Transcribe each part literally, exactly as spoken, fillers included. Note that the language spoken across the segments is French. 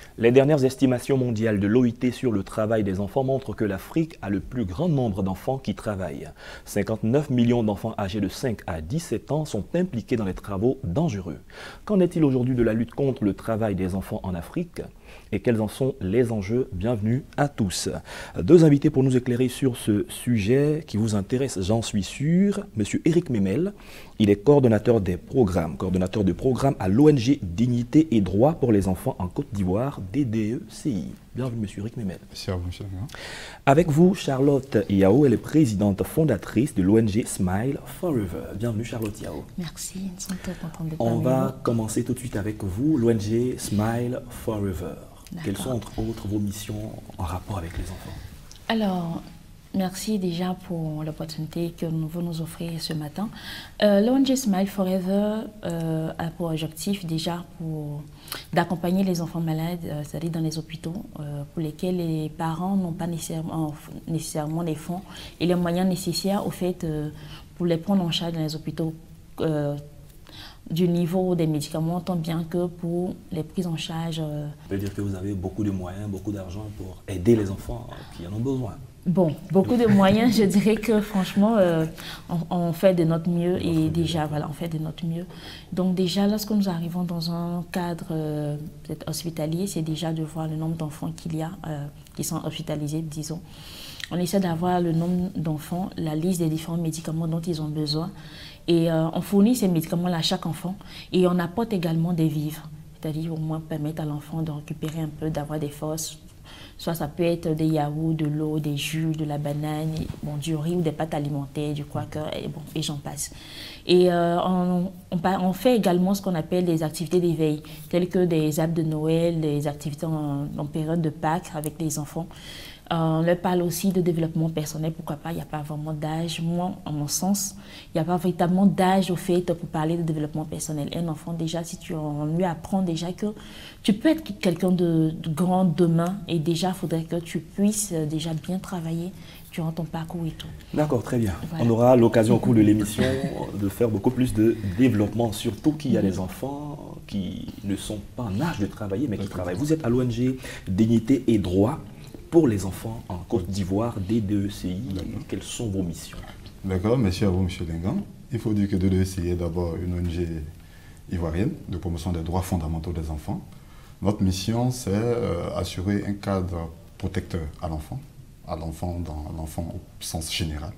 Les dernières estimations mondiales de l'O I T sur le travail des enfants montrent que l'Afrique a le plus grand nombre d'enfants qui travaillent. cinquante-neuf millions d'enfants âgés de cinq à dix-sept ans sont impliqués dans les travaux dangereux. Qu'en est-il aujourd'hui de la lutte contre le travail des enfants en Afrique ? Et quels en sont les enjeux? Bienvenue à tous. Deux invités pour nous éclairer sur ce sujet qui vous intéresse, j'en suis sûr. Monsieur Éric Memel, il est coordonnateur des programmes, coordonnateur de programme à l'O N G Dignité et Droits pour les enfants en Côte d'Ivoire, D D E C I. Bienvenue Monsieur Éric Memel. Merci à vous, monsieur. Avec vous, Charlotte Yao, elle est présidente fondatrice de l'O N G Smile Forever. Bienvenue Charlotte Yao. Merci, nous sommes très contents de On va commencer tout de suite avec vous, l'O N G Smile Forever. Quelles sont entre autres vos missions en rapport avec les enfants? Alors, merci déjà pour l'opportunité que vous nous offrez ce matin. Euh, L'O N G Smile Forever euh, a pour objectif déjà pour d'accompagner les enfants malades, euh, c'est-à-dire dans les hôpitaux, euh, pour lesquels les parents n'ont pas nécessairement, nécessairement les fonds et les moyens nécessaires au fait euh, pour les prendre en charge dans les hôpitaux. Euh, du niveau des médicaments, tant bien que pour les prises en charge. Euh... Ça veut dire que vous avez beaucoup de moyens, beaucoup d'argent pour aider les enfants qui en ont besoin. Bon, beaucoup de moyens, je dirais que franchement, euh, on, on fait de notre mieux et déjà, voilà, on fait de notre mieux. Donc déjà, lorsque nous arrivons dans un cadre euh, hospitalier, c'est déjà de voir le nombre d'enfants qu'il y a euh, qui sont hospitalisés, disons. On essaie d'avoir le nombre d'enfants, la liste des différents médicaments dont ils ont besoin. Et euh, on fournit ces médicaments-là à chaque enfant et on apporte également des vivres, c'est-à-dire au moins permettre à l'enfant de récupérer un peu, d'avoir des forces. Soit ça peut être des yaourts, de l'eau, des jus, de la banane, bon, du riz ou des pâtes alimentaires, du quaker, et, bon, et j'en passe. Et euh, on, on, on fait également ce qu'on appelle des activités d'éveil, telles que des apps de Noël, des activités en, en période de Pâques avec les enfants. Euh, on leur parle aussi de développement personnel, pourquoi pas, il n'y a pas vraiment d'âge. Moi, en mon sens, il n'y a pas véritablement d'âge au fait pour parler de développement personnel. Un enfant, déjà, si tu on lui apprend déjà que tu peux être quelqu'un de, de grand demain et déjà, il faudrait que tu puisses déjà bien travailler durant ton parcours et tout. D'accord, très bien. Voilà. On aura l'occasion au cours de l'émission de faire beaucoup plus de développement, surtout qu'il y a des enfants qui ne sont pas en âge de travailler, mais qui travaillent. Vous êtes à l'O N G Dignité et Droits pour les enfants en Côte d'Ivoire, D D E C I. Quelles sont vos missions? D'accord, merci à vous, M. Lingan. Il faut dire que D D E C I est d'abord une O N G ivoirienne de promotion des droits fondamentaux des enfants. Notre mission, c'est euh, assurer un cadre protecteur à l'enfant, à l'enfant dans l'enfant au sens général,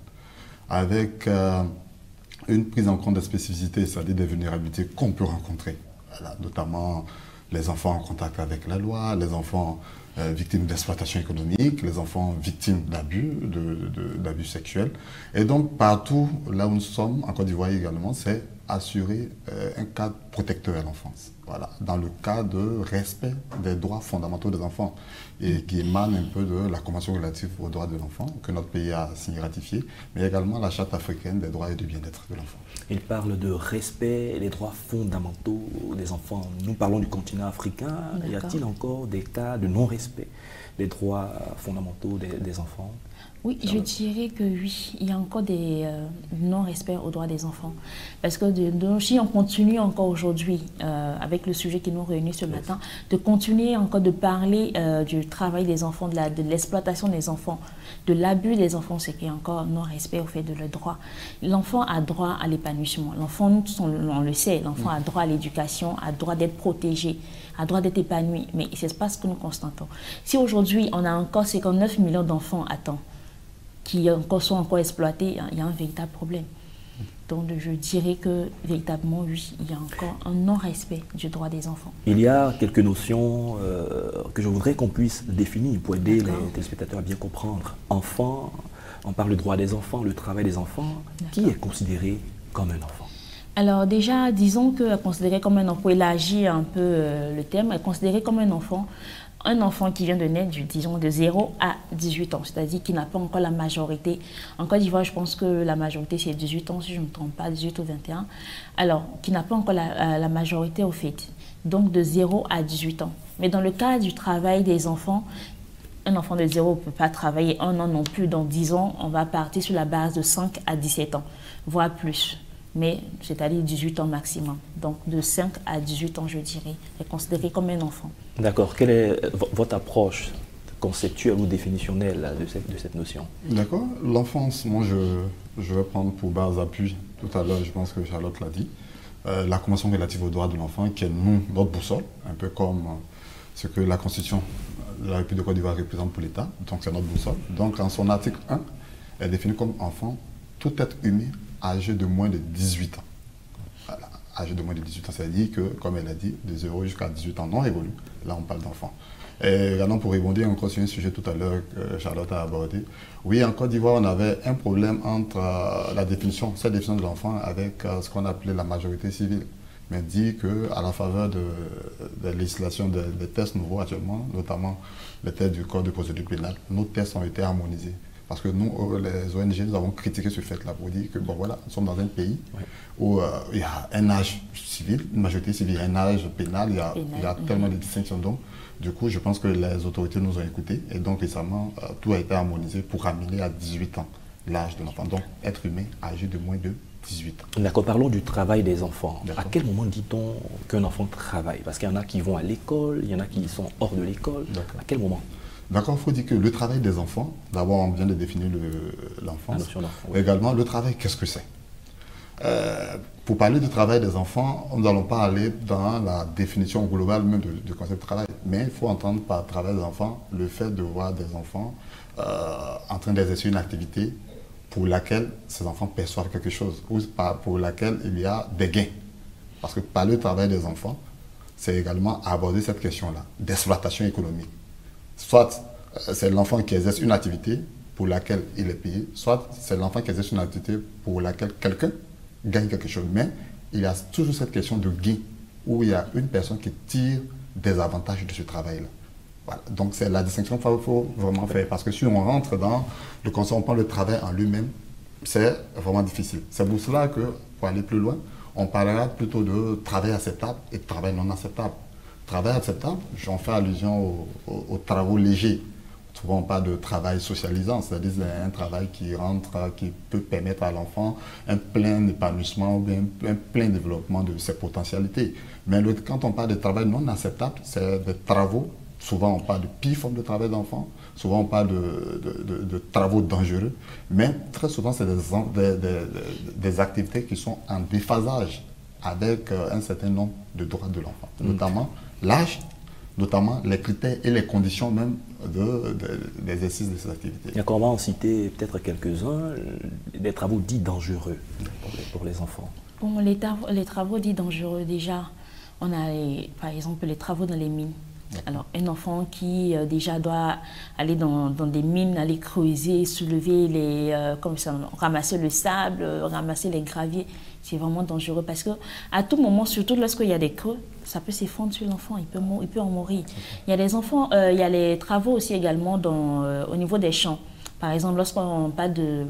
avec euh, une prise en compte des spécificités, c'est-à-dire des vulnérabilités qu'on peut rencontrer, voilà, notamment les enfants en contact avec la loi, les enfants Euh, victimes d'exploitation économique, les enfants victimes d'abus, d'abus sexuels. Et donc, partout là où nous sommes, en Côte d'Ivoire également, c'est assurer euh, un cadre protecteur à l'enfance. Voilà, dans le cas de respect des droits fondamentaux des enfants et qui émane un peu de la Convention relative aux droits de l'enfant que notre pays a signé ratifié, mais également la Charte africaine des droits et du bien-être de l'enfant. Il parle de respect des droits fondamentaux des enfants. Nous parlons du continent africain. Y a-t-il encore des cas de non-respect des droits fondamentaux des, des enfants? Oui, je dirais que oui, il y a encore des euh, non-respects aux droits des enfants. Parce que de, de, si on continue encore aujourd'hui, euh, avec le sujet qui nous réunit ce matin, de continuer encore de parler euh, du travail des enfants, de l'exploitation de des enfants, de l'abus des enfants, c'est qu'il y a encore non-respect au fait de leurs droits. L'enfant a droit à l'épanouissement. L'enfant, on le sait, l'enfant a droit à l'éducation, a droit d'être protégé, a droit d'être épanoui. Mais ce n'est pas ce que nous constatons. Si aujourd'hui, on a encore cinquante-neuf millions d'enfants à temps, qui sont encore exploités, il y a un véritable problème. Donc je dirais que véritablement, oui, il y a encore un non-respect du droit des enfants. Il y a quelques notions euh, que je voudrais qu'on puisse définir pour aider les téléspectateurs à bien comprendre. Enfant, on parle du droit des enfants, le travail des enfants. Qui est considéré comme un enfant? Alors déjà, disons que considéré comme un enfant, pour élargir un peu euh, le terme, considéré comme un enfant, un enfant qui vient de naître, disons, de zéro à dix-huit ans, c'est-à-dire qui n'a pas encore la majorité. En Côte d'Ivoire, je pense que la majorité, c'est dix-huit ans, si je ne me trompe pas, dix-huit ou vingt et un. Alors, qui n'a pas encore la, la majorité au fait, donc de zéro à dix-huit ans. Mais dans le cas du travail des enfants, un enfant de zéro ne peut pas travailler un an non plus. Donc, disons, on va partir sur la base de cinq à dix-sept ans, voire plus. mais c'est-à-dire dix-huit ans maximum. Donc de cinq à dix-huit ans, je dirais, est considéré comme un enfant. D'accord. Quelle est votre approche conceptuelle ou définitionnelle de cette, de cette notion? D'accord. L'enfance, moi je, je vais prendre pour base appui, tout à l'heure je pense que Charlotte l'a dit, euh, la Convention relative aux droits de l'enfant qui est nous, notre boussole, un peu comme euh, ce que la Constitution de la République de Côte d'Ivoire représente pour l'État, donc c'est notre boussole. Donc en son article un, elle définit comme enfant tout être humain âgé de moins de dix-huit ans. Voilà, âgé de moins de dix-huit ans, c'est-à-dire que, comme elle a dit, de zéro jusqu'à dix-huit ans non révolus, là on parle d'enfant. Et également pour rebondir encore sur un sujet tout à l'heure que Charlotte a abordé, oui, en Côte d'Ivoire, on avait un problème entre euh, la définition, cette définition de l'enfant avec euh, ce qu'on appelait la majorité civile. Mais dit qu'à la faveur de, de la législation des de tests nouveaux actuellement, notamment les tests du Code de procédure pénale, nos tests ont été harmonisés. Parce que nous, les O N G, nous avons critiqué ce fait-là pour dire que, bon voilà, nous sommes dans un pays ouais. où euh, il y a un âge civil, une majorité civile, un âge pénal, il y a, pénal. Il y a tellement de distinctions. Donc, du coup, je pense que les autorités nous ont écoutés et donc récemment, euh, tout a été harmonisé pour ramener à dix-huit ans l'âge de l'enfant. Donc, être humain âgé de moins de dix-huit ans. D'accord, parlons du travail des enfants. À quel moment dit-on qu'un enfant travaille? Parce qu'il y en a qui vont à l'école, il y en a qui sont hors de l'école. À quel moment? D'accord, il faut dire que le travail des enfants, d'abord on vient de définir l'enfance. Le, oui. Également, le travail, qu'est-ce que c'est? euh, Pour parler du travail des enfants, nous n'allons pas aller dans la définition globale même du, du concept de travail. Mais il faut entendre par travail des enfants le fait de voir des enfants euh, en train d'exercer une activité pour laquelle ces enfants perçoivent quelque chose, ou pour laquelle il y a des gains. Parce que parler du travail des enfants, c'est également aborder cette question-là, d'exploitation économique. Soit c'est l'enfant qui exerce une activité pour laquelle il est payé, soit c'est l'enfant qui exerce une activité pour laquelle quelqu'un gagne quelque chose. Mais il y a toujours cette question de gain, où il y a une personne qui tire des avantages de ce travail-là. Voilà. Donc c'est la distinction qu'il faut vraiment faire, parce que si on rentre dans le concept, on prend le travail en lui-même, c'est vraiment difficile. C'est pour cela que, pour aller plus loin, on parlera plutôt de travail acceptable et de travail non acceptable. Travail acceptable, j'en fais allusion aux, aux, aux travaux légers. Souvent on parle de travail socialisant, c'est-à-dire un travail qui rentre, qui peut permettre à l'enfant un plein épanouissement ou bien un plein développement de ses potentialités. Mais le, quand on parle de travail non acceptable, c'est des travaux, souvent on parle de pire forme de travail d'enfant, souvent on parle de, de, de, de travaux dangereux, mais très souvent c'est des, des, des, des activités qui sont en déphasage avec un certain nombre de droits de l'enfant, mmh. notamment l'âge, notamment les critères et les conditions même d'exercice de, de, de ces activités. Et on va en citer peut-être quelques-uns, des travaux dits dangereux pour les, pour les enfants. Bon, les, les travaux dits dangereux, déjà, on a les, par exemple les travaux dans les mines. Alors, un enfant qui euh, déjà doit aller dans, dans des mines, aller creuser, soulever les, euh, comme ça, ramasser le sable, euh, ramasser les graviers, c'est vraiment dangereux parce que à tout moment, surtout lorsqu'il y a des creux, ça peut s'effondrer sur l'enfant, il peut, il peut en mourir. Il y a des enfants, euh, il y a les travaux aussi également dans, euh, au niveau des champs. Par exemple, lorsqu'on parle de,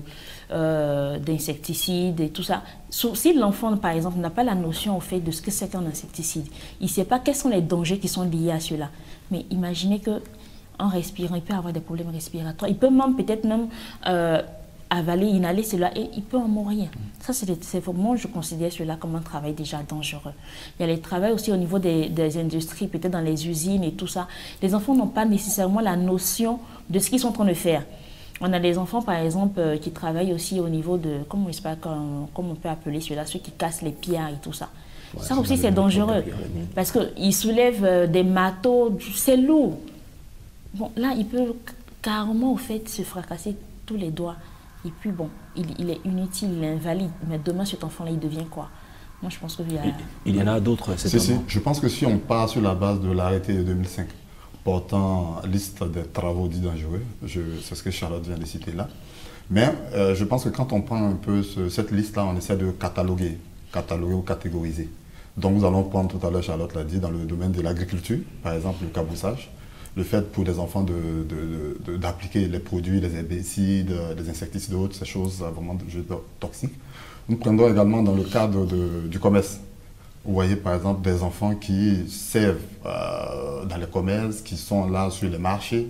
euh, d'insecticides et tout ça, si l'enfant, par exemple, n'a pas la notion au fait de ce que c'est qu'un insecticide, il ne sait pas quels sont les dangers qui sont liés à cela. Mais imaginez qu'en respirant, il peut avoir des problèmes respiratoires. Il peut même, peut-être même, euh, avaler, inhaler cela et il peut en mourir. Ça, c'est vraiment, je considère cela comme un travail déjà dangereux. Il y a les travaux aussi au niveau des, des industries, peut-être dans les usines et tout ça. Les enfants n'ont pas nécessairement la notion de ce qu'ils sont en train de faire. On a des enfants, par exemple, euh, qui travaillent aussi au niveau de, comment, comme, comme on peut appeler cela, ceux qui cassent les pierres et tout ça. Ouais, ça aussi, c'est dangereux, parce qu'ils soulèvent euh, des marteaux, c'est lourd. Bon, là, il peut carrément, au fait, se fracasser tous les doigts. Et puis, bon, il, il est inutile, il est invalide. Mais demain, cet enfant-là, il devient quoi? Moi, je pense qu'il y a... Il y en a d'autres, c'est si, si. Je pense que si on part sur la base de l'arrêté de deux mille cinq, portant liste des travaux dits dangereux, c'est ce que Charlotte vient de citer là. Mais euh, je pense que quand on prend un peu ce, cette liste-là, on essaie de cataloguer, cataloguer ou catégoriser. Donc nous allons prendre tout à l'heure, Charlotte l'a dit, dans le domaine de l'agriculture, par exemple le caboussage, le fait pour les enfants d'appliquer de, de, de, les produits, les herbicides, les insecticides et autres, ces choses vraiment toxiques. Nous prendrons également dans le cadre de, du commerce. Vous voyez par exemple des enfants qui servent euh, dans les commerces, qui sont là sur les marchés,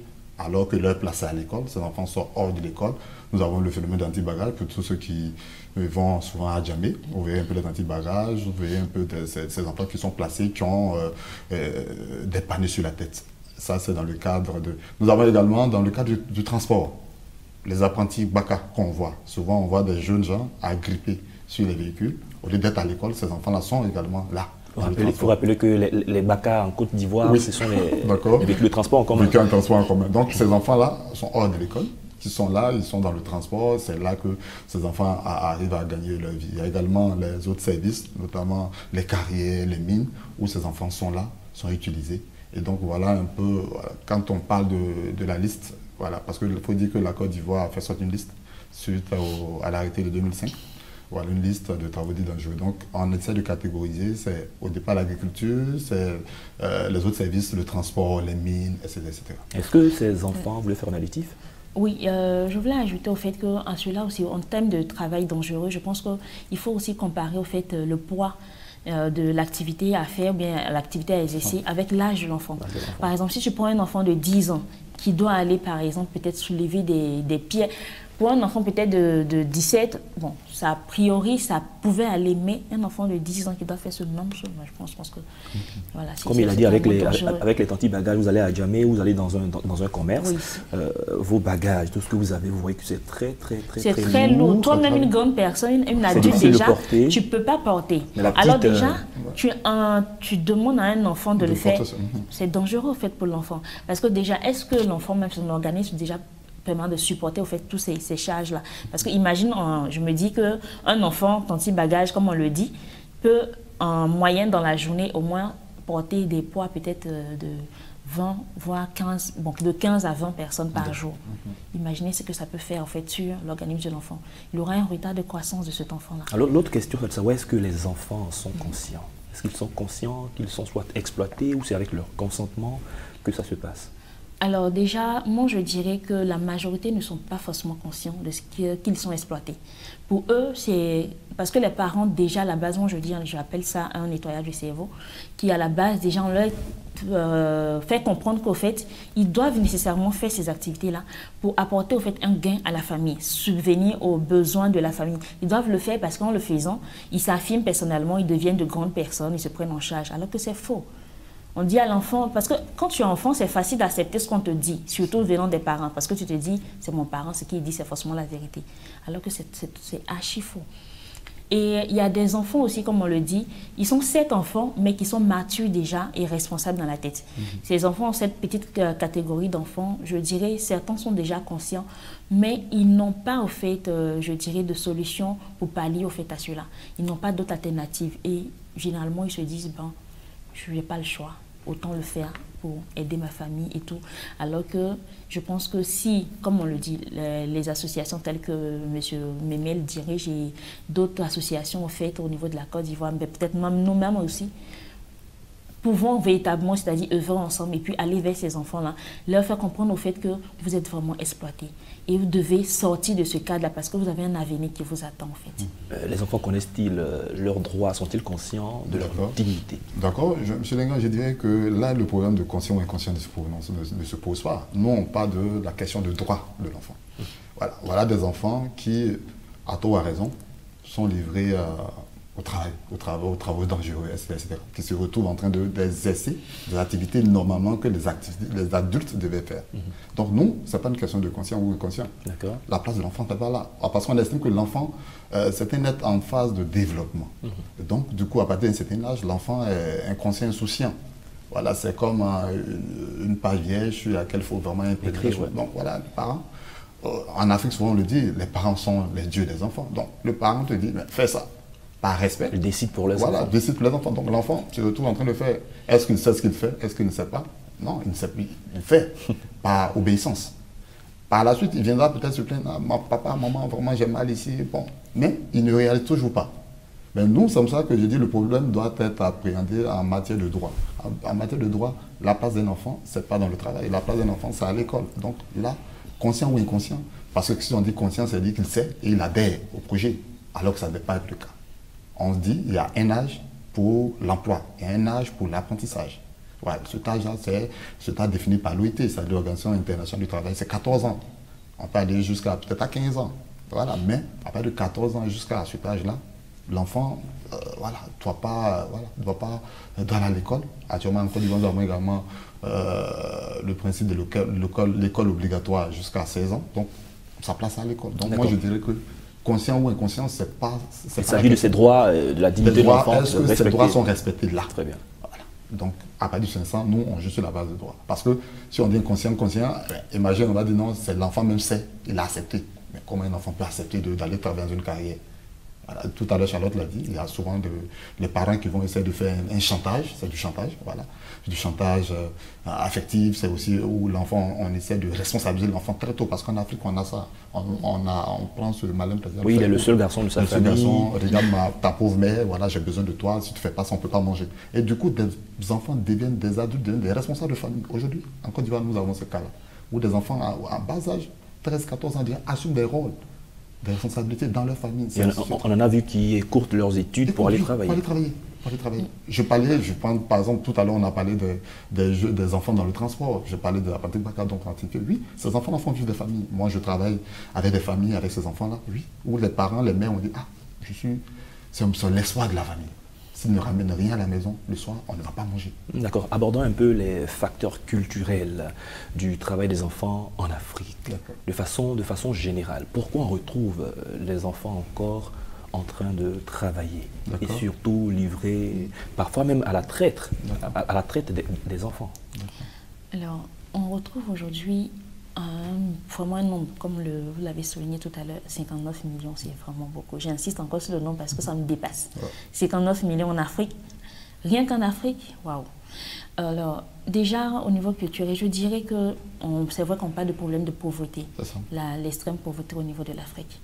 alors que leur place est à l'école, ces enfants sont hors de l'école. Nous avons le phénomène d'anti-bagage pour tous ceux qui vont souvent à Djamé. Vous voyez un peu les anti-bagages, vous voyez un peu de, ces, ces enfants qui sont placés, qui ont euh, euh, des paniers sur la tête. Ça, c'est dans le cadre de... Nous avons également dans le cadre du, du transport, les apprentis baka qu'on voit. Souvent, on voit des jeunes gens agrippés sur les véhicules. Au lieu d'être à l'école, ces enfants-là sont également là. Il faut rappeler que les, les baka en Côte d'Ivoire, oui. ce sont les, les véhicules de transport en commun. Les véhicules de transport en commun. Donc, ces enfants-là sont hors de l'école. Qui sont là, ils sont dans le transport, c'est là que ces enfants a, arrivent à gagner leur vie. Il y a également les autres services, notamment les carrières, les mines, où ces enfants sont là, sont utilisés. Et donc voilà un peu, quand on parle de, de la liste, voilà, parce qu'il faut dire que la Côte d'Ivoire a fait sortir une liste suite au, à l'arrêté de deux mille cinq. Voilà, une liste de travaux dits dangereux. Donc on essaie de catégoriser, c'est au départ l'agriculture, c'est euh, les autres services, le transport, les mines, et cetera et cetera. Est-ce que ces enfants voulaient faire un additif? Oui, euh, je voulais ajouter au fait qu'en cela aussi, en termes de travail dangereux, je pense qu'il faut aussi comparer au fait le poids euh, de l'activité à faire, bien l'activité à exercer avec l'âge de l'enfant. Par exemple, si tu prends un enfant de dix ans qui doit aller, par exemple, peut-être soulever des, des pierres, pour un enfant peut-être de, de dix-sept, bon, ça, a priori, ça pouvait aller, mais un enfant de dix ans qui doit faire ce même chose, moi, je pense, je pense que... Voilà, comme il a dit, avec les, avec, avec les anti-bagages, vous allez à Djamé, vous allez dans un, dans, dans un commerce, oui. euh, vos bagages, tout ce que vous avez, vous voyez que c'est très, très, très, très, très, très lourd. Toi-même, une grande personne, une adulte déjà, tu ne peux pas porter. Petite, Alors déjà, euh, tu, un, tu demandes à un enfant de, de le faire, c'est dangereux, en fait, pour l'enfant. Parce que déjà, est-ce que l'enfant, même son organisme, déjà, permet de supporter au fait tous ces, ces charges-là. Parce que imagine, je me dis qu'un enfant, anti-bagage, comme on le dit, peut en moyenne dans la journée au moins porter des poids peut-être de vingt, voire quinze, bon, de quinze à vingt personnes par jour. Mm-hmm. Imaginez ce que ça peut faire en fait sur l'organisme de l'enfant. Il aura un retard de croissance de cet enfant-là. Alors l'autre question, c'est de savoir est-ce que les enfants sont conscients? Est-ce qu'ils sont conscients qu'ils sont soit exploités ou c'est avec leur consentement que ça se passe? Alors déjà, moi je dirais que la majorité ne sont pas forcément conscients de ce qu'ils sont exploités. Pour eux, c'est parce que les parents déjà à la base, moi je dis, j'appelle ça un nettoyage du cerveau, qui à la base déjà on leur euh, fait comprendre qu'au fait, ils doivent nécessairement faire ces activités-là pour apporter au fait un gain à la famille, subvenir aux besoins de la famille. Ils doivent le faire parce qu'en le faisant, ils s'affirment personnellement, ils deviennent de grandes personnes, ils se prennent en charge, alors que c'est faux. On dit à l'enfant, parce que quand tu es enfant, c'est facile d'accepter ce qu'on te dit, surtout venant des parents, parce que tu te dis, c'est mon parent, ce qu'il dit, c'est forcément la vérité. Alors que c'est archi faux. Et il y a des enfants aussi, comme on le dit, ils sont sept enfants, mais qui sont matures déjà et responsables dans la tête. Mm-hmm. Ces enfants ont cette petite catégorie d'enfants, je dirais, certains sont déjà conscients, mais ils n'ont pas, au fait, euh, je dirais, de solution pour pallier au fait à cela. Ils n'ont pas d'autre alternative. Et généralement, ils se disent, ben, je n'ai pas le choix, autant le faire pour aider ma famille et tout. Alors que je pense que si, comme on le dit, les, les associations telles que M. Memel dirige et d'autres associations faites au niveau de la Côte d'Ivoire, mais peut-être même nous-mêmes aussi, pouvons véritablement, c'est-à-dire œuvrer ensemble et puis aller vers ces enfants-là, leur faire comprendre au fait que vous êtes vraiment exploités. Et vous devez sortir de ce cadre-là parce que vous avez un avenir qui vous attend en fait. Euh, les enfants connaissent-ils euh, leurs droits? Sont-ils conscients de leur dignité? D'accord. M. Lengan, je dirais que là, le problème de conscient ou inconscient ne se pose, ne, ne se pose pas. Nous, on parle de la question de droit de l'enfant. Mmh. Voilà. Voilà des enfants qui, à tort ou à raison, sont livrés à... au travail, aux travaux, aux travaux dangereux, et cetera, et cetera, qui se retrouvent en train d'exercer des activités normalement que les, les adultes devaient faire. Mm-hmm. Donc nous, ce n'est pas une question de conscient ou inconscient. La place de l'enfant n'est pas là. Parce qu'on estime que l'enfant, euh, c'est un être en phase de développement. Mm-hmm. Donc du coup, à partir d'un certain âge, l'enfant est inconscient, insouciant. Voilà, c'est comme euh, une, une page vierge sur laquelle il faut vraiment intégrer. Ouais. Donc voilà, les parents, euh, en Afrique, souvent on le dit, les parents sont les dieux des enfants. Donc le parent te dit, fais ça. Par respect. Il décide pour les voilà, enfants. Voilà, décide pour les enfants. Donc l'enfant se retrouve en train de faire. Est-ce qu'il sait ce qu'il fait? Est-ce qu'il ne sait pas? Non, il ne sait plus. Il fait par obéissance. Par la suite, il viendra peut-être se plaindre. Ah, papa, maman, vraiment, j'ai mal ici. Bon. Mais il ne réalise toujours pas. Mais nous, c'est comme ça que je dis le problème doit être appréhendé en matière de droit. En, en matière de droit, la place d'un enfant, ce n'est pas dans le travail. La place d'un enfant, c'est à l'école. Donc là, conscient ou inconscient, parce que si on dit conscient, ça veut dire qu'il sait et il adhère au projet, alors que ça ne devait pas être le cas. On se dit, il y a un âge pour l'emploi, il y a un âge pour l'apprentissage. Voilà, cet âge-là, c'est cet âge défini par l'O I T, c'est l'Organisation internationale du travail, c'est quatorze ans. On peut aller jusqu'à peut-être à quinze ans. Voilà, mais à partir de quatorze ans jusqu'à cet âge-là, l'enfant euh, voilà, ne doit pas, voilà, doit pas euh, doit aller à l'école. Actuellement, en Côte d'Ivoire, nous avons également euh, le principe de l'école obligatoire jusqu'à seize ans. Donc, ça place à l'école. Donc, moi, je dirais que conscient ou inconscient, c'est pas... Il s'agit de ces droits, euh, de la dignité de l'enfant. Est-ce que ces droits sont respectés là? Très bien. Voilà. Donc, à partir du cinq cents, nous, on joue sur la base de droits. Parce que si on dit inconscient, conscient, imagine, on va dire non, c'est l'enfant même sait, il a accepté. Mais comment un enfant peut accepter d'aller travailler dans une carrière? Voilà. Tout à l'heure, Charlotte l'a dit, il y a souvent de, les parents qui vont essayer de faire un, un chantage, c'est du chantage, voilà. Du chantage euh, affectif, c'est aussi où l'enfant, on essaie de responsabiliser l'enfant très tôt, parce qu'en Afrique, on a ça. On, on, a, on prend ce malin président. Oui, il est le seul garçon de sa famille. Le seul garçon, regarde ma, ta pauvre mère, voilà, j'ai besoin de toi, si tu ne fais pas ça, on ne peut pas manger. Et du coup, des enfants deviennent des adultes, deviennent des responsables de famille. Aujourd'hui, en Côte d'Ivoire, nous avons ce cas-là, où des enfants à, à bas âge, treize quatorze ans, assument des rôles, des responsabilités dans leur famille. On, on en a vu qui écourtent leurs études pour aller travailler. Pour aller travailler. Pour aller travailler. Je parlais, je prends, par exemple, tout à l'heure, on a parlé de, de jeux, des enfants dans le transport. Je parlais de la pratique Baka, donc oui, ces enfants font vivre des familles. Moi, je travaille avec des familles, avec ces enfants-là, oui, où les parents, les mères ont dit, ah, je suis, c'est l'espoir de la famille. S'ils ne ramènent rien à la maison, le soir, on ne va pas manger. D'accord. Abordons un peu les facteurs culturels du travail des enfants en Afrique, de façon, de façon générale. Pourquoi on retrouve les enfants encore en train de travailler et surtout livrés, parfois même à la traite, à, à la traite des, des enfants? Alors, on retrouve aujourd'hui un, vraiment un nombre, comme le, vous l'avez souligné tout à l'heure, cinquante-neuf millions, c'est vraiment beaucoup. J'insiste encore sur le nombre parce que ça me dépasse. Ouais. cinquante-neuf millions en Afrique, rien qu'en Afrique, waouh. Alors, déjà, au niveau culturel, je dirais que c'est vrai qu'on parle de problème de pauvreté, l'extrême pauvreté au niveau de l'Afrique.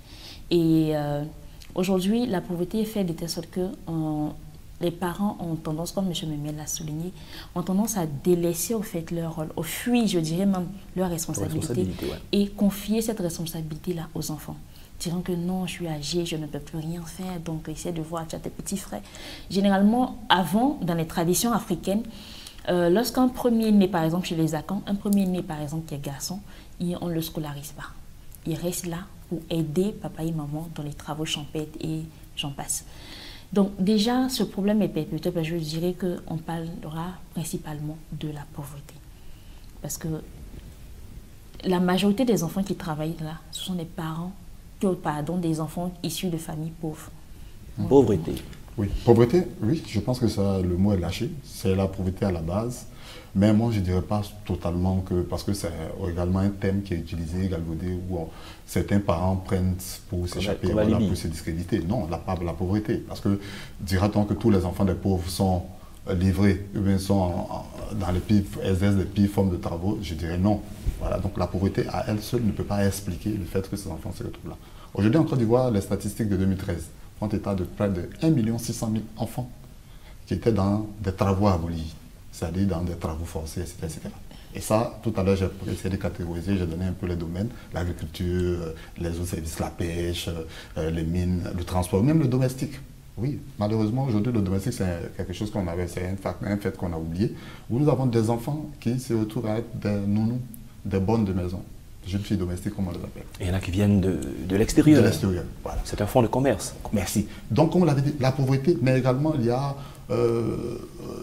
Et euh, aujourd'hui, la pauvreté est faite de telle sorte que on, les parents ont tendance, comme M. Mémiel l'a souligné, ont tendance à délaisser au fait leur rôle, au fuir, je dirais même, leur responsabilité, responsabilité ouais. et confier cette responsabilité-là aux enfants. Dirant que non, je suis âgé, je ne peux plus rien faire, donc essaie de voir, tu as tes petits frères. Généralement, avant, dans les traditions africaines, euh, lorsqu'un premier-né, par exemple, chez les Akans, un premier-né, par exemple, qui est garçon, on ne le scolarise pas. Il reste là pour aider papa et maman dans les travaux champêtres et j'en passe. Donc déjà, ce problème est perpétuel, je dirais qu'on parlera principalement de la pauvreté. Parce que la majorité des enfants qui travaillent là, ce sont des parents, pardon, des enfants issus de familles pauvres. Pauvreté. Oui, pauvreté, oui, je pense que ça, le mot est lâché. C'est la pauvreté à la base. Mais moi, je ne dirais pas totalement que, parce que c'est également un thème qui est utilisé, galvaudé, où on, certains parents prennent pour s'échapper, voilà, pour se discréditer. Non, la, la pauvreté. Parce que dira-t-on que tous les enfants des pauvres sont livrés, ou bien sont en, en, dans les pires, exercent les pires formes de travaux? Je dirais non. Voilà, donc la pauvreté à elle seule ne peut pas expliquer le fait que ces enfants se retrouvent là. Aujourd'hui, en Côte d'Ivoire, les statistiques de deux mille treize font état de près de un million six cent mille enfants qui étaient dans des travaux abolis, c'est-à-dire dans des travaux forcés, et cetera, et cetera. Et ça, tout à l'heure, j'ai essayé de catégoriser, j'ai donné un peu les domaines, l'agriculture, les autres services, la pêche, euh, les mines, le transport, même le domestique. Oui, malheureusement, aujourd'hui, le domestique, c'est quelque chose qu'on avait, c'est un fait, un fait qu'on a oublié, où nous avons des enfants qui se retrouvent à être des nounous, des bonnes de maison, jeunes filles domestiques, comme on les appelle. Et il y en a qui viennent de, de l'extérieur. De l'extérieur, voilà. C'est un fonds de commerce. Merci. Donc, comme on l'avait dit, la pauvreté, mais également, il y a... Euh,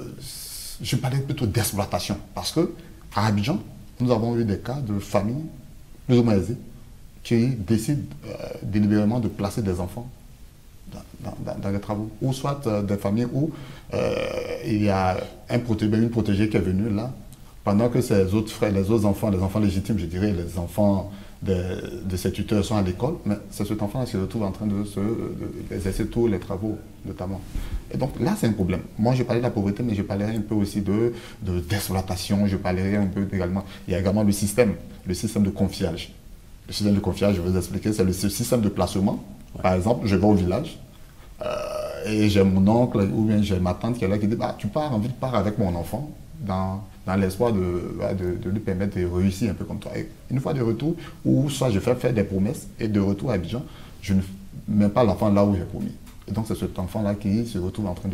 je parlais plutôt d'exploitation, parce que à Abidjan, nous avons eu des cas de familles plus ou moins aisées qui décident euh, délibérément de placer des enfants dans, dans, dans les travaux, ou soit euh, des familles où euh, il y a un protégé, une protégée qui est venue là, pendant que ses autres frères, les autres enfants, les enfants légitimes, je dirais, les enfants de, de ses tuteurs sont à l'école, mais c'est cet enfant-là qui se retrouve en train de se d'exercer tous les travaux, notamment. Et donc là, c'est un problème. Moi, je parlais de la pauvreté, mais je parlerai un peu aussi de d'exploitation, je parlerai un peu également, il y a également le système, le système de confiage. Le système de confiage, je vais vous expliquer, c'est le système de placement. Ouais. Par exemple, je vais au village, euh, et j'ai mon oncle ou bien j'ai ma tante qui est là qui dit, bah, tu pars, en ville, pars avec mon enfant, dans... dans l'espoir de, de, de lui permettre de réussir un peu comme toi. Et une fois de retour, ou soit je fais faire des promesses, et de retour à Abidjan, je ne mets pas l'enfant là où j'ai promis. Et donc c'est cet enfant-là qui se retrouve en train de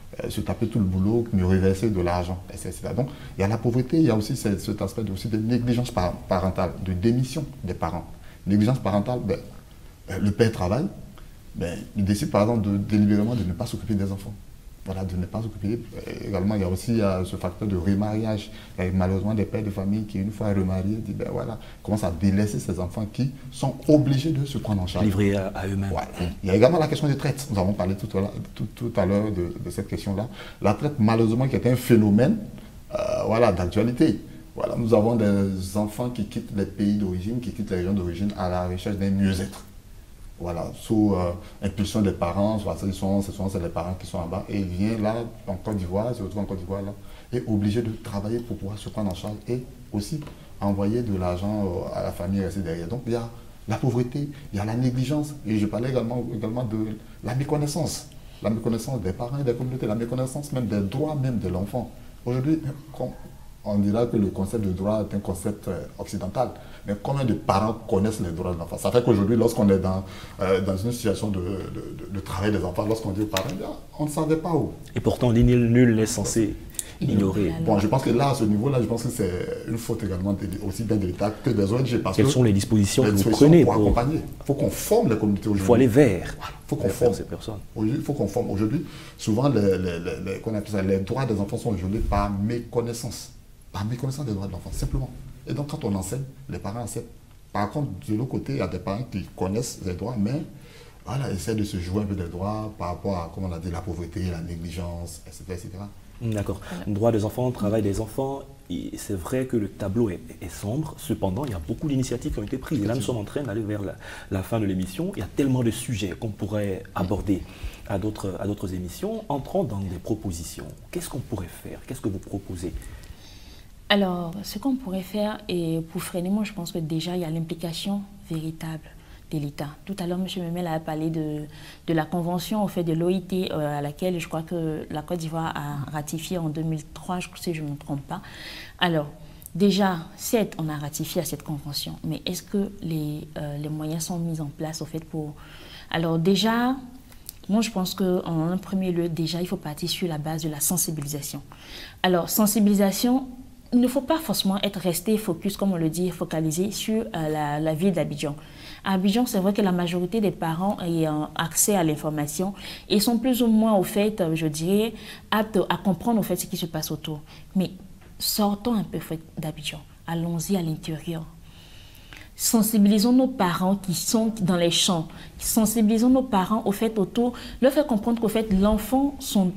euh, se taper tout le boulot, me reverser de l'argent, et cetera. Donc, il y a la pauvreté, il y a aussi cet, cet aspect de, aussi de négligence parentale, de démission des parents. Négligence parentale, ben, le père travaille, ben, il décide par exemple de, délibérément de ne pas s'occuper des enfants. Voilà, de ne pas s'occuper. Également, il y a aussi euh, ce facteur de remariage. Il y a malheureusement des pères de famille qui, une fois remariés, disent, ben voilà, commencent à délaisser ces enfants qui sont obligés de se prendre en charge. Livrés à, à eux-mêmes. Ouais. Il y a également la question des traites. Nous avons parlé tout à l'heure tout, tout à l'heure de, de cette question-là. La traite, malheureusement, qui est un phénomène euh, voilà, d'actualité. Voilà, nous avons des enfants qui quittent les pays d'origine, qui quittent les régions d'origine à la recherche d'un mieux-être. Voilà, sous euh, impulsion des parents, soit ce sont, ce sont les parents qui sont en bas, et il vient là, en Côte d'Ivoire, se retrouve en Côte d'Ivoire là, et obligé de travailler pour pouvoir se prendre en charge et aussi envoyer de l'argent euh, à la famille restée derrière. Donc il y a la pauvreté, il y a la négligence, et je parlais également, également de la méconnaissance, la méconnaissance des parents et des communautés, la méconnaissance même des droits même de l'enfant. Aujourd'hui, on dira que le concept de droit est un concept euh, occidental. Mais combien de parents connaissent les droits de l'enfant? Ça fait qu'aujourd'hui, lorsqu'on est dans, euh, dans une situation de, de, de, de travail des enfants, lorsqu'on dit aux parents, on ne savait pas où. Et pourtant, nul, nul n'est censé ignorer. Bon, je pense que là, à ce niveau-là, je pense que c'est une faute également de, aussi bien de l'État que des O N G. Parce Quelles que sont les dispositions les que vous dispositions prenez pour, pour accompagner? Il faut qu'on forme les communautés aujourd'hui. Il faut aller vers. Il faut qu'on forme ces personnes. Il faut qu'on forme. Aujourd'hui, souvent, les, les, les, les, qu'on appelle ça, les droits des enfants sont violés par méconnaissance. Par méconnaissance des droits de l'enfant, simplement. Et donc, quand on enseigne, les parents enseignent. Par contre, de l'autre côté, il y a des parents qui connaissent les droits, mais voilà, essaient de se jouer un peu des droits par rapport à, comme on a dit, la pauvreté, la négligence, et cetera et cetera. D'accord. Droits des enfants, travail des enfants, c'est vrai que le tableau est, est sombre, cependant, il y a beaucoup d'initiatives qui ont été prises. Et là, nous sommes en train d'aller vers la, la fin de l'émission. Il y a tellement de sujets qu'on pourrait aborder à d'autres émissions. Entrons dans des propositions. Qu'est-ce qu'on pourrait faire? Qu'est-ce que vous proposez? Alors, ce qu'on pourrait faire, et pour freiner, moi je pense que déjà il y a l'implication véritable de l'État. Tout à l'heure, M. Memel a parlé de, de la convention au fait de l'O I T euh, à laquelle je crois que la Côte d'Ivoire a ratifié en deux mille trois, je, si je ne me trompe pas. Alors, déjà, certes, on a ratifié à cette convention, mais est-ce que les, euh, les moyens sont mis en place au fait pour... Alors déjà, moi je pense qu'en un premier lieu, déjà, il faut partir sur la base de la sensibilisation. Alors, sensibilisation... Il ne faut pas forcément être resté focus, comme on le dit, focalisé sur euh, la, la ville d'Abidjan. À Abidjan, c'est vrai que la majorité des parents ayant accès à l'information et sont plus ou moins, au fait, je dirais, aptes à comprendre au fait, ce qui se passe autour. Mais sortons un peu d'Abidjan, allons-y à l'intérieur. Sensibilisons nos parents qui sont dans les champs, sensibilisons nos parents au fait autour, leur faire comprendre qu'au fait l'enfant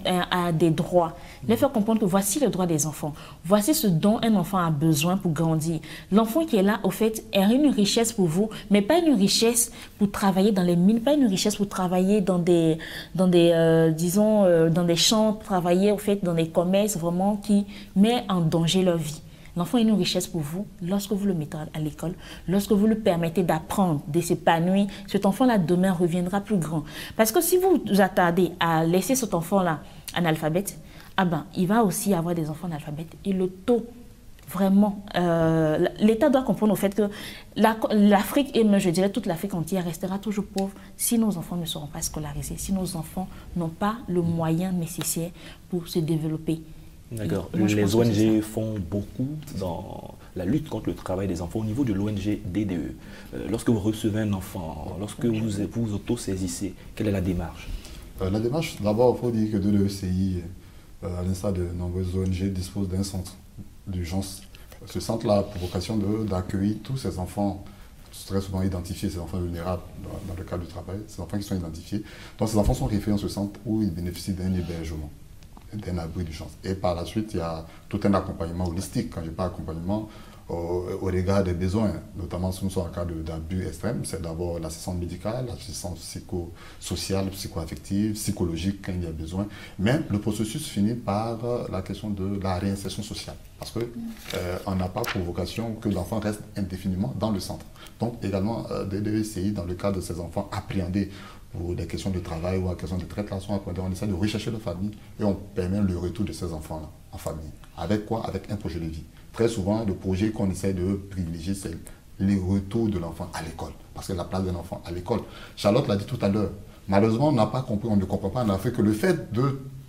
a des droits, leur faire comprendre que voici le droit des enfants, voici ce dont un enfant a besoin pour grandir. L'enfant qui est là au fait est une richesse pour vous, mais pas une richesse pour travailler dans les mines, pas une richesse pour travailler dans des, dans des euh, disons, euh, dans des champs, travailler au fait dans des commerces vraiment qui met en danger leur vie. L'enfant est une richesse pour vous lorsque vous le mettez à l'école, lorsque vous lui permettez d'apprendre, de s'épanouir. Cet enfant-là, demain, reviendra plus grand. Parce que si vous vous attardez à laisser cet enfant-là analphabète, ah ben, il va aussi avoir des enfants analphabètes. Et le taux, vraiment, euh, l'État doit comprendre au fait que l'Afrique, et même je dirais toute l'Afrique entière, restera toujours pauvre si nos enfants ne seront pas scolarisés, si nos enfants n'ont pas le moyen nécessaire pour se développer. D'accord. Les O N G font beaucoup dans la lutte contre le travail des enfants au niveau de l'O N G D D E. Euh, lorsque vous recevez un enfant, lorsque vous vous auto-saisissez, quelle est la démarche? euh, La démarche, d'abord, il faut dire que D D E C I, euh, à l'instar de nombreuses O N G, dispose d'un centre d'urgence. Ce centre-là a pour vocation d'accueillir tous ces enfants très souvent identifiés, ces enfants vulnérables dans, dans le cadre du travail, ces enfants qui sont identifiés. Donc ces enfants sont référés dans ce centre où ils bénéficient d'un hébergement, d'un abri d'urgence. Et par la suite, il y a tout un accompagnement holistique. Quand je parle d'accompagnement, au, au regard des besoins, notamment si nous sommes en cas d'abus extrême, c'est d'abord l'assistance médicale, l'assistance psychosociale, psychoaffective, psychologique quand il y a besoin. Mais le processus finit par la question de la réinsertion sociale. Parce qu'on euh, n'a pas pour vocation que l'enfant reste indéfiniment dans le centre. Donc également, euh, D D E C I, dans le cas de ces enfants appréhendés pour des questions de travail ou des questions de traite, là, sont appréhendés, on essaie de rechercher leur famille et on permet le retour de ces enfants-là en famille. Avec quoi? Avec un projet de vie. Très souvent, le projet qu'on essaie de privilégier, c'est les retours de l'enfant à l'école. Parce que la place de l'enfant à l'école. Charlotte l'a dit tout à l'heure. Malheureusement, on n'a pas compris, on ne comprend pas en Afrique que le fait de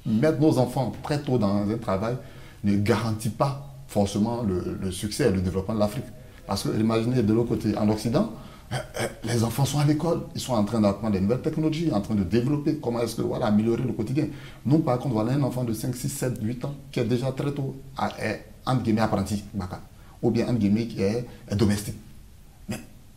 mettre nos enfants très tôt dans un travail ne garantit pas forcément le, le succès et le développement de l'Afrique. Parce que, imaginez, de l'autre côté, en Occident, les enfants sont à l'école, ils sont en train d'apprendre des nouvelles technologies, en train de développer comment est-ce que, voilà, améliorer le quotidien. Nous, par contre, voilà un enfant de cinq, six, sept, huit ans qui est déjà très tôt, à, est, entre guillemets, apprenti, baka, ou bien, entre guillemets, qui est, est domestique. Mais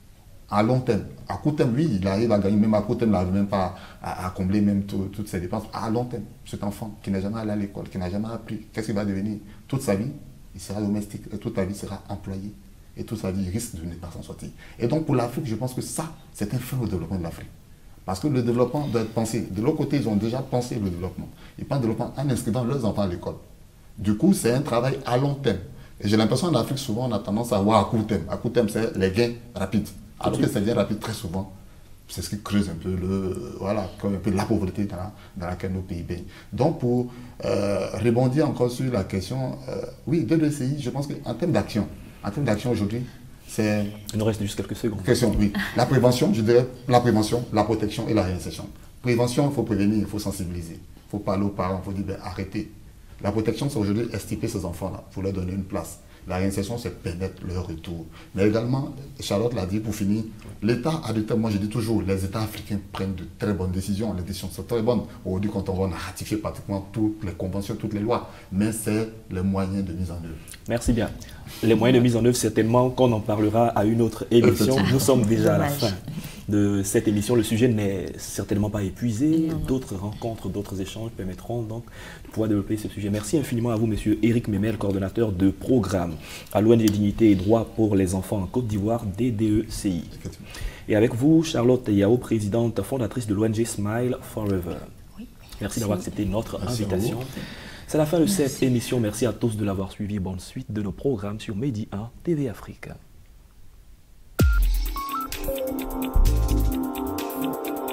à long terme, à court terme, oui, il arrive à gagner, même à court terme, il n'arrive même pas à, à combler même tout, toutes ses dépenses. À long terme, cet enfant qui n'a jamais allé à l'école, qui n'a jamais appris, qu'est-ce qu'il va devenir? Toute sa vie, il sera domestique, et toute sa vie, il sera employé. Et toute sa vie, il risque de ne pas s'en sortir. Et donc, pour l'Afrique, je pense que ça, c'est un frein au développement de l'Afrique. Parce que le développement doit être pensé. De l'autre côté, ils ont déjà pensé le développement. Ils pensent le développement en inscrivant leurs enfants à l'école. Du coup, c'est un travail à long terme. Et j'ai l'impression qu'en Afrique, souvent, on a tendance à voir à court terme. À court terme, c'est les gains rapides. Alors que ces gains rapides, très souvent, c'est ce qui creuse un peu, le, voilà, un peu la pauvreté dans, la, dans laquelle nos pays baignent. Donc, pour euh, rebondir encore sur la question, euh, oui, D deux C I, je pense qu'en termes d'action, En termes d'action aujourd'hui, c'est... Il nous reste juste quelques secondes. Question, oui. La prévention, je dirais la prévention, la protection et la réinsertion. Prévention, il faut prévenir, il faut sensibiliser. Il faut parler aux parents, il faut dire, ben, arrêtez. La protection, c'est aujourd'hui estiper ces enfants-là, pour leur donner une place. La réinsertion, c'est permettre leur retour. Mais également, Charlotte l'a dit pour finir, l'État adulte, moi je dis toujours, les États africains prennent de très bonnes décisions. Les décisions sont très bonnes. Aujourd'hui, quand on va, on a ratifié pratiquement toutes les conventions, toutes les lois. Mais c'est les moyens de mise en œuvre. Merci bien. Les moyens de mise en œuvre, certainement qu'on en parlera à une autre émission. Nous sommes déjà à la fin de cette émission. Le sujet n'est certainement pas épuisé. D'autres rencontres, d'autres échanges permettront donc de pouvoir développer ce sujet. Merci infiniment à vous, monsieur Éric Memel, coordonnateur de programme à l'O N G Dignité et Droits pour les enfants en Côte d'Ivoire, D D E C I. Et avec vous, Charlotte Yao, présidente fondatrice de l'O N G Smile Forever. Oui, merci d'avoir accepté notre merci invitation. C'est la fin de cette merci. émission. Merci à tous de l'avoir suivi. Bonne suite de nos programmes sur Medi un T V Afrique.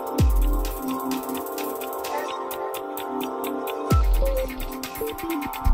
Thank you.